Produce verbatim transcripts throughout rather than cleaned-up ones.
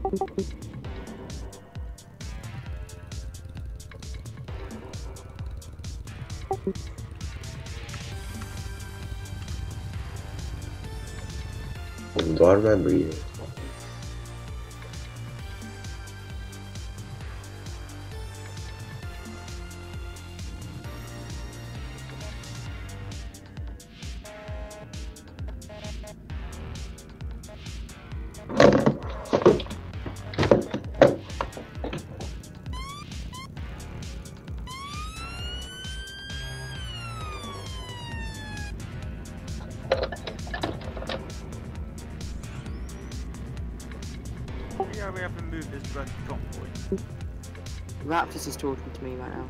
Do I remember you? Yeah, we have to move this bloody convoy. Raptors is talking to me right now.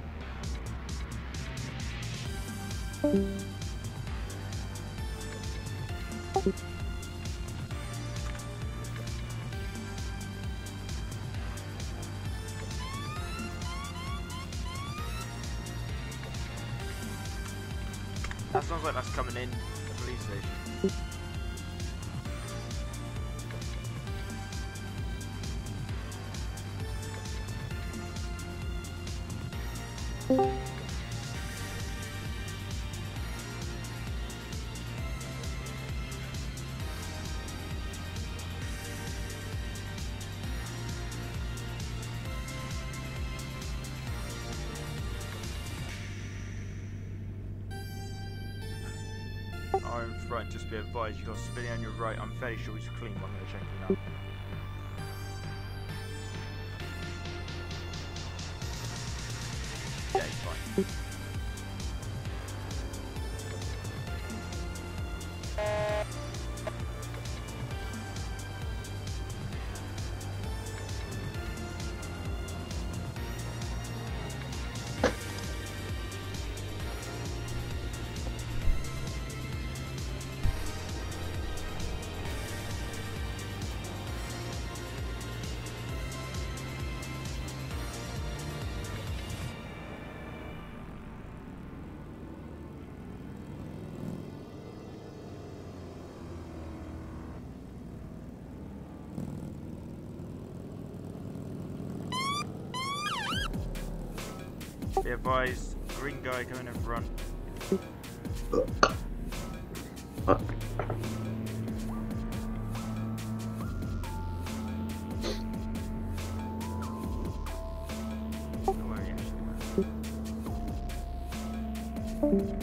That sounds like that's coming in the police station. Are in front, just be advised, you've got a civilian on your right. I'm fairly sure he's clean, but I'm going to check him out. Yeah, he's fine. Be advised, green guy coming in front. What? Where he actually went.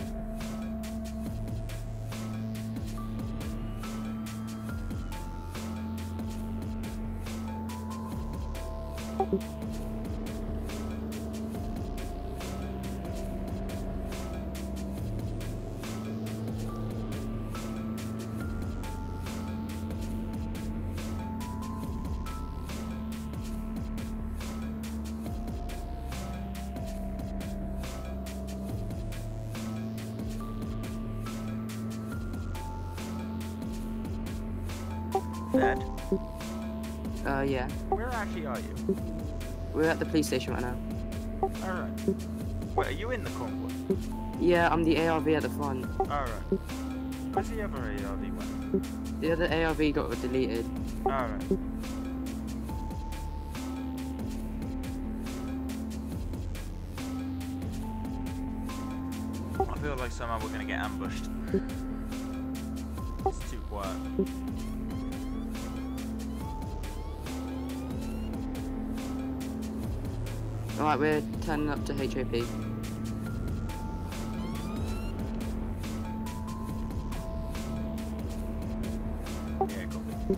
Ed, Uh, yeah. where actually are you? We're at the police station right now. Alright. Wait, are you in the convoy? Yeah, I'm the A R V at the front. Alright. Where's the other A R V one? The other A R V got deleted. Alright. I feel like somehow we're gonna get ambushed. It's too quiet. Alright, we're turning up to H O P. Yeah, copy.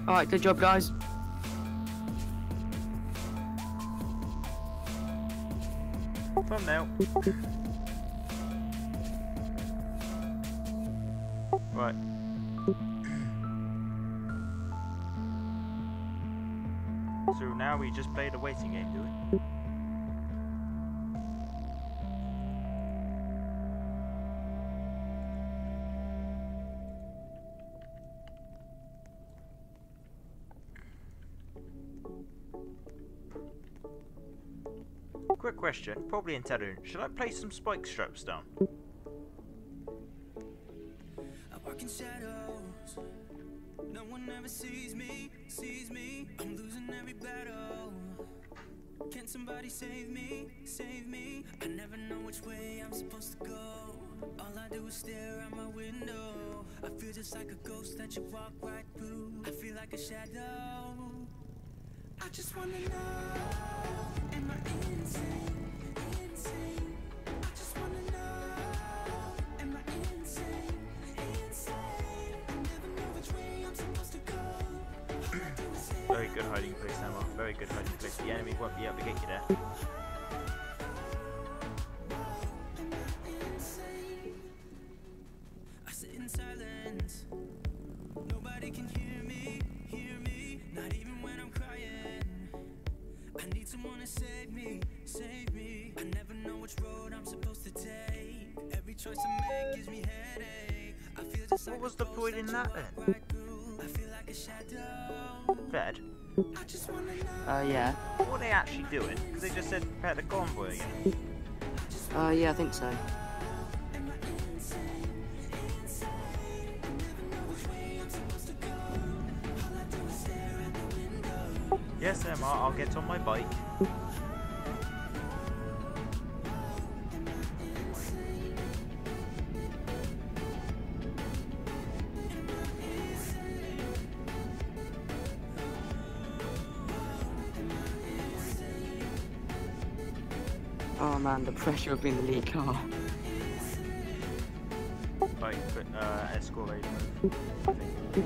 Alright, good job, guys. Thumbnail. Right. So now we just play the waiting game, do we? Quick question, probably intelligent. Should I play some spike strips down? I walk in shadows. No one ever sees me, sees me. I'm losing every battle. Can somebody save me, save me? I never know which way I'm supposed to go. All I do is stare out my window. I feel just like a ghost that you walk right through. I feel like a shadow. I just wanna know, am I insane, insane? I just wanna know, am I insane, insane? I never know which way I'm supposed to go. All I do is stare. Very good hiding place, Emma. Very good hiding place. The enemy won't be able to get you there. I sit in silence. Nobody can hear me, hear me. Not even when I'm crying. I need someone to save me, save me. I never know which road I'm supposed to take. Every choice I make gives me headache. I feel just What like was a the ghost point in you that walk then? right through. I feel like a shadow. Fed? I just wanna know. Uh, yeah. What were they actually doing? Because they just said prepare the convoy again. Uh, yeah, I think so. Am I insane, insane? I never know which way I'm supposed to go. All I do is stare at the window. Yes, Emma, I'll get on my bike. Oh man, the pressure of being the lead car. Bike, uh, escort radio move, I think.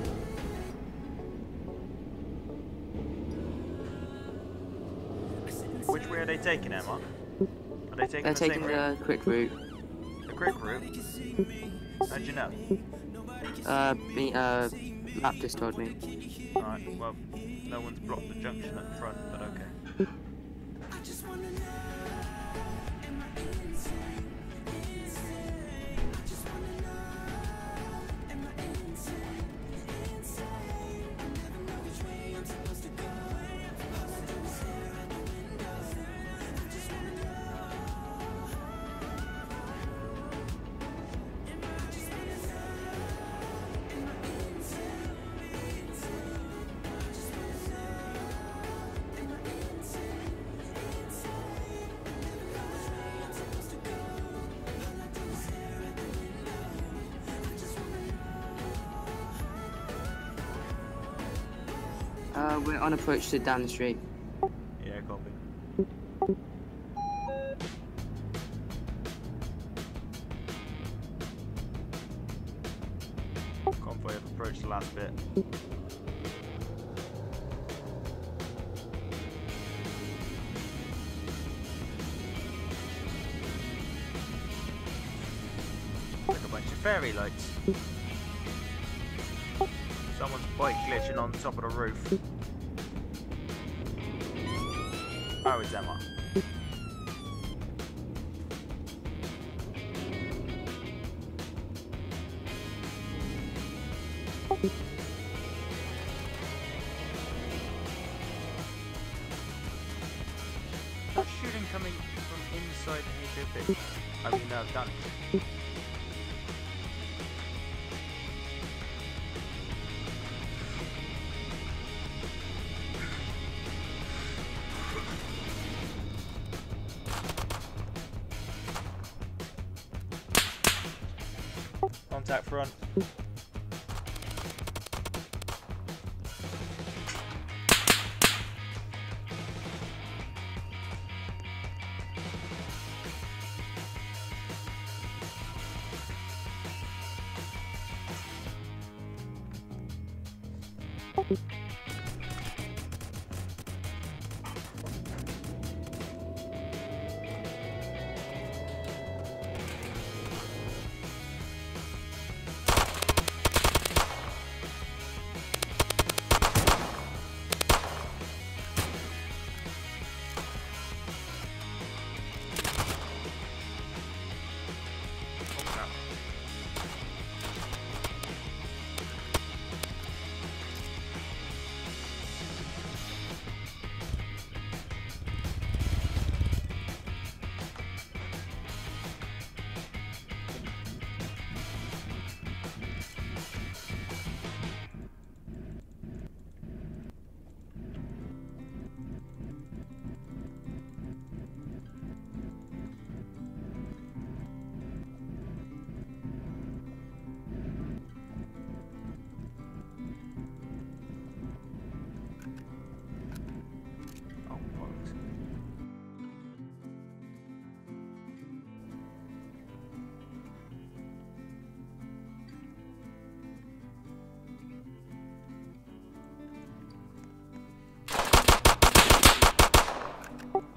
Which way are they taking, Emma? Are they taking They're the taking same route? the quick route. The quick route? How'd you know? Uh, me, uh, Lap just told me. Alright, well, no one's blocked the junction at the front, but okay. I just wanna know, am I insane, insane? I just wanna know, am I insane, insane? I never know which way I'm supposed to go. All I do is stare out the window. I just wanna know, am I just wanna know, am I insane, insane? I just wanna know, am I insane, insane? I never know which way I'm supposed to go. All I do is stare out the window. I just wanna know. Uh, we're on approach to down the street. Yeah, copy. Convoy have approached the last bit. Like a bunch of fairy lights. Someone's bike glitching on top of the roof. Oh, it's Emma. That shooting coming from inside the H O P. I mean, uh, done. Contact front.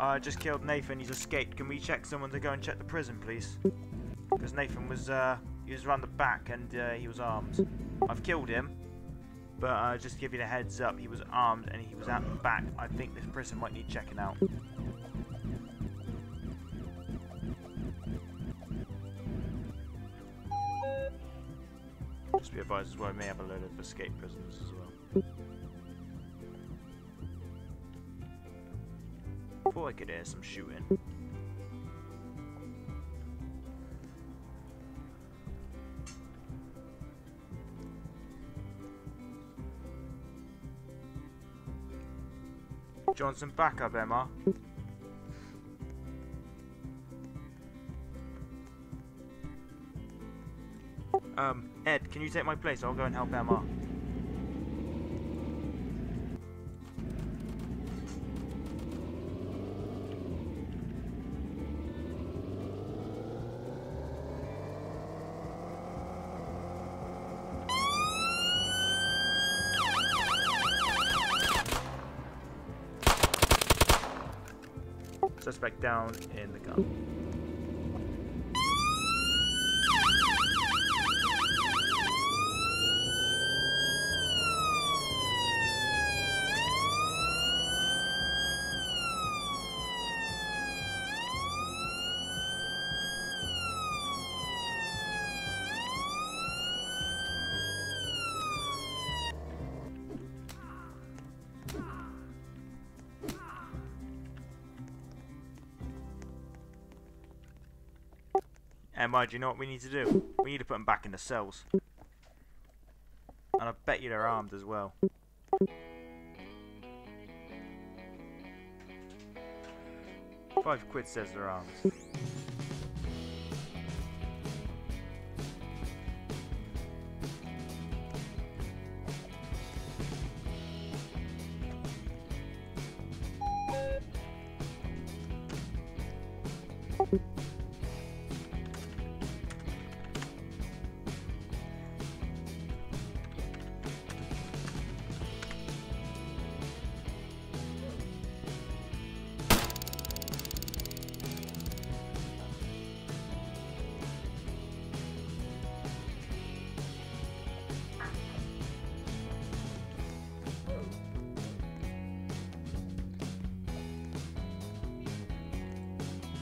I just killed Nathan. He's escaped. Can we check someone to go and check the prison, please? Because Nathan was uh, he was around the back and uh, he was armed. I've killed him, but uh, just to give you the heads up, he was armed and he was at the back. I think this prison might need checking out. Just be advised as well, I may have a load of escaped prisoners as well. Thought I could hear some shooting. Johnson, back up, Emma. Um, Ed, can you take my place? I'll go and help Emma. Suspect down in the gun. Emma, do you know what we need to do? We need to put them back in the cells. And I bet you they're armed as well. Five quid says they're armed.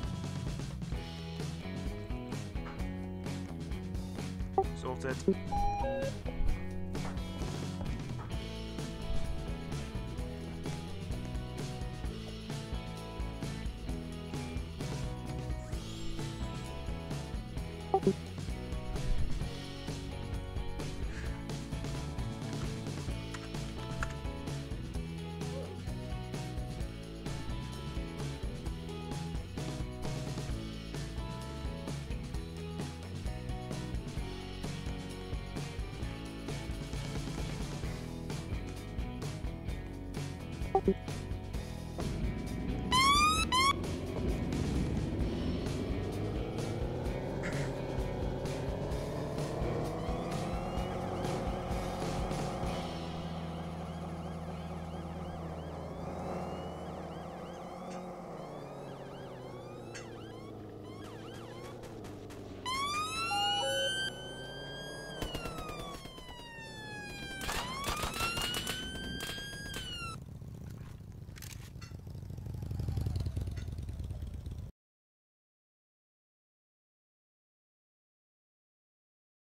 Sorted.